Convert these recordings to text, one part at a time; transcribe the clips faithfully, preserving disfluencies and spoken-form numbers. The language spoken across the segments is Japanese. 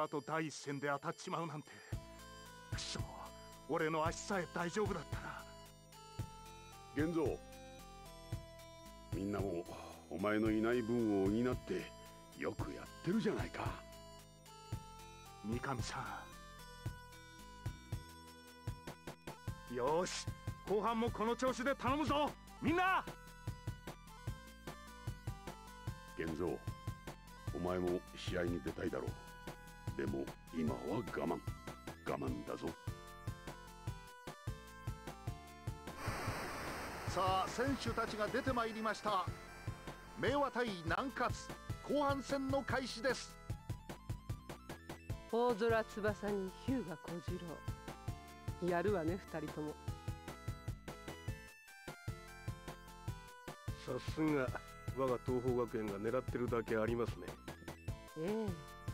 の後第一線で当たっちまうなんて。くそ、俺の足さえ大丈夫だったら。 玄三、みんなもお前のいない分を補ってよくやってるじゃないか。 三上さん、よし、後半もこの調子で頼むぞみんな。 玄三、お前も試合に出たいだろう。でも今は我慢我慢だぞ。 さあ選手たちが出てまいりました。明和対南葛後半戦の開始です。 大空翼に日向小次郎、やるわね二人とも。 さすが我が東邦学園が狙ってるだけありますね。 え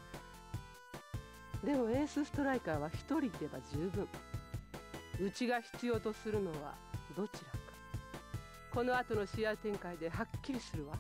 え、でもエースストライカーは一人いれば十分。うちが必要とするのはどちらか、この後の試合展開ではっきりするわ。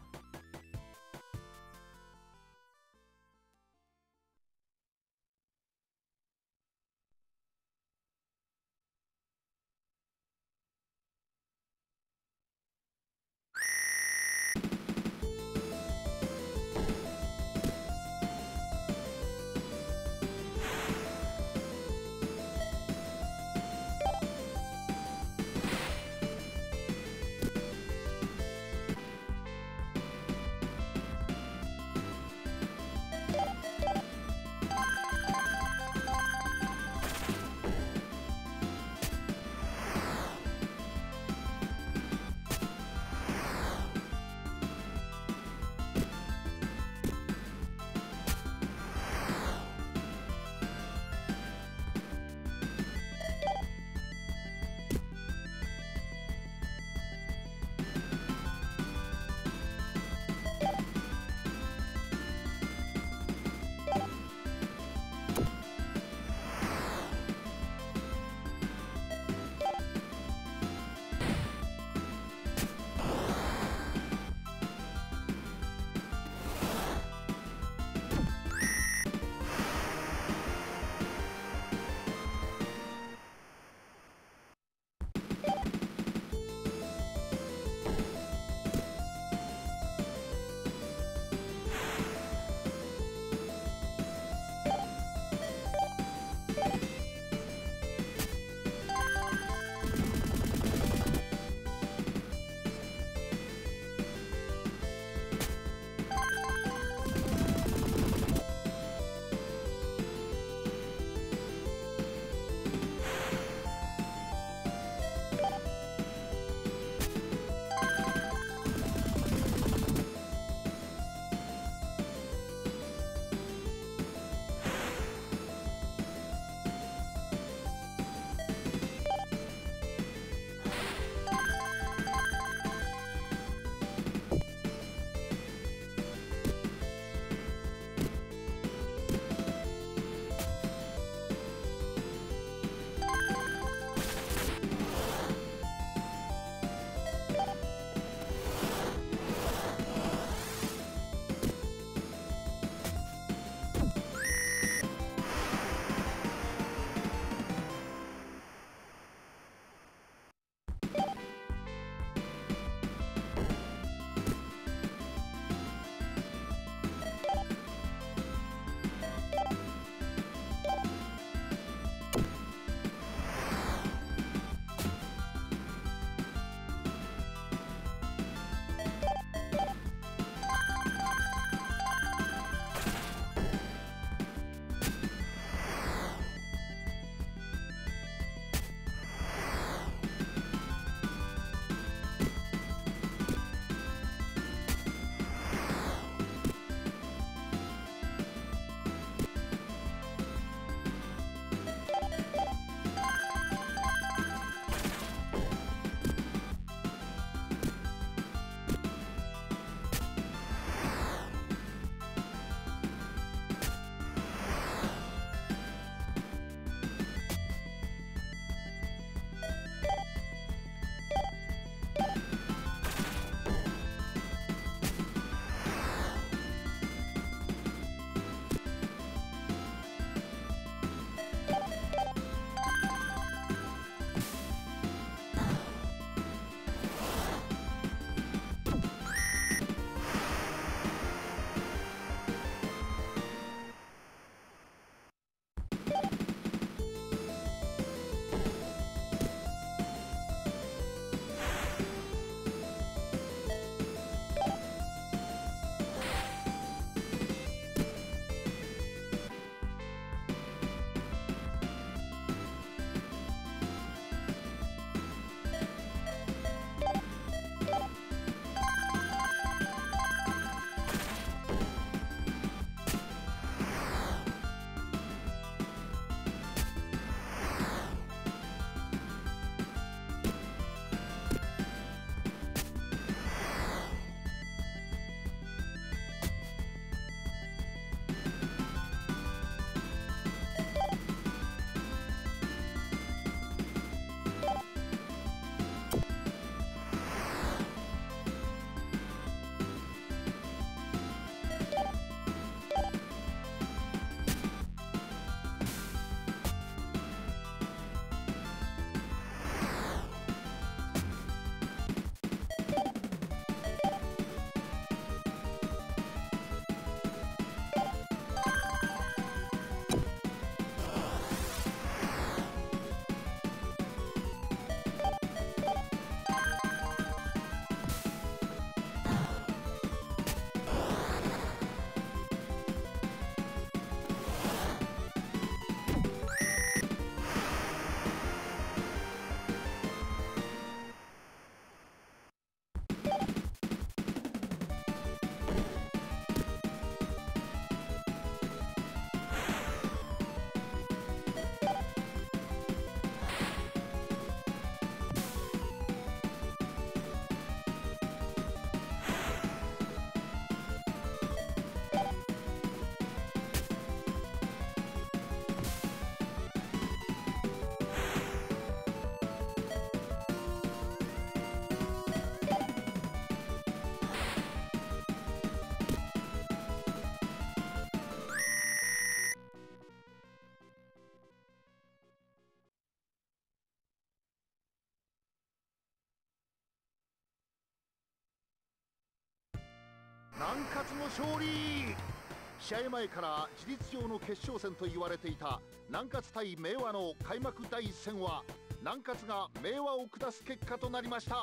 南葛の勝利。試合前から事実上の決勝戦と言われていた南葛対明和の開幕第一戦は南葛が明和を下す結果となりました。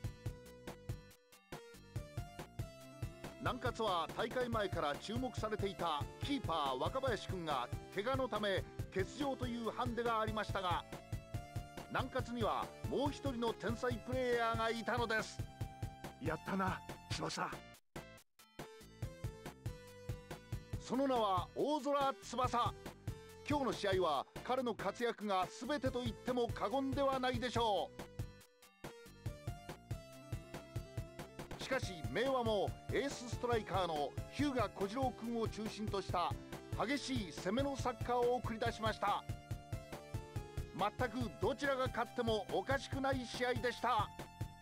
南葛は大会前から注目されていたキーパー若林くんが怪我のため欠場というハンデがありましたが、南葛にはもう一人の天才プレーヤーがいたのです。 やったな翼。 その名は大空翼。今日の試合は彼の活躍が全てと言っても過言ではないでしょう。しかし明和もエースストライカーの日向小次郎君を中心とした激しい攻めのサッカーを繰り出しました。全くどちらが勝ってもおかしくない試合でした。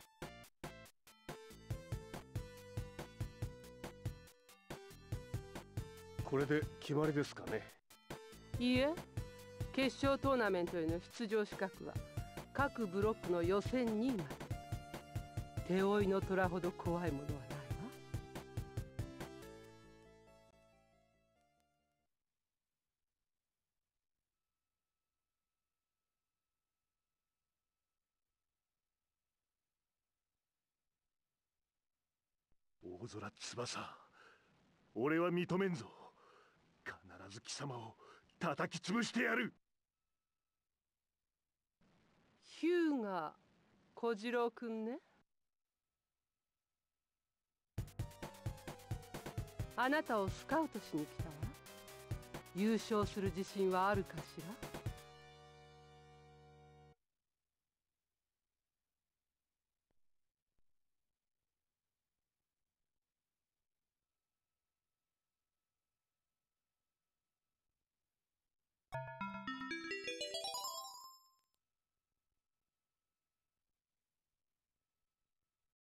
これで決まりですかね。 いいえ、決勝トーナメントへの出場資格は各ブロックの予選にいまで。手負いの虎ほど怖いものはないわ。 大空翼、俺は認めんぞ。必ず貴様を叩き潰してやる。 日向小次郎くんね。あなたをスカウトしに来たわ。優勝する自信はあるかしら。